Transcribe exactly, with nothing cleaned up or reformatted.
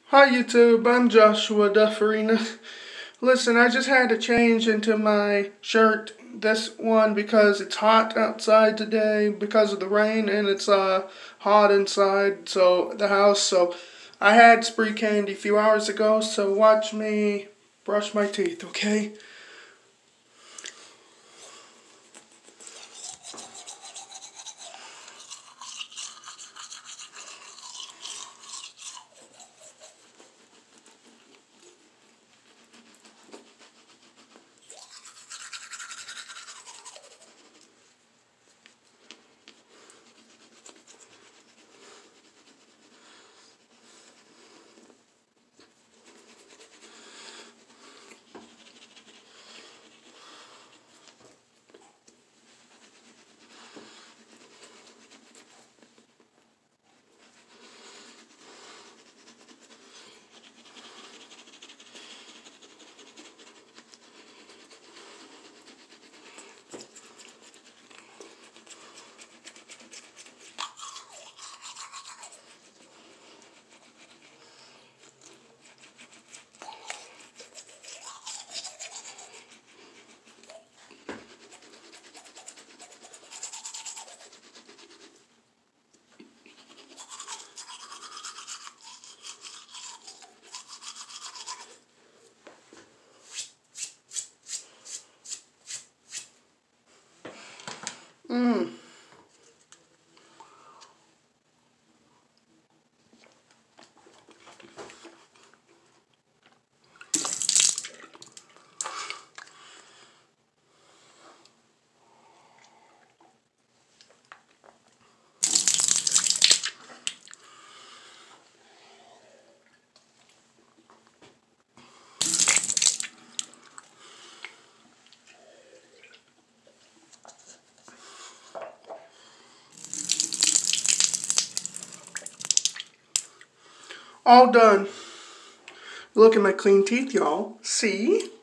Hi YouTube, I'm Joshua Dufferina. Listen, I just had to change into my shirt, this one, because it's hot outside today because of the rain, and it's uh hot inside, so the house. So I had spree candy a few hours ago, so watch me brush my teeth, okay? Mmm. All done. Look at my clean teeth, y'all. See?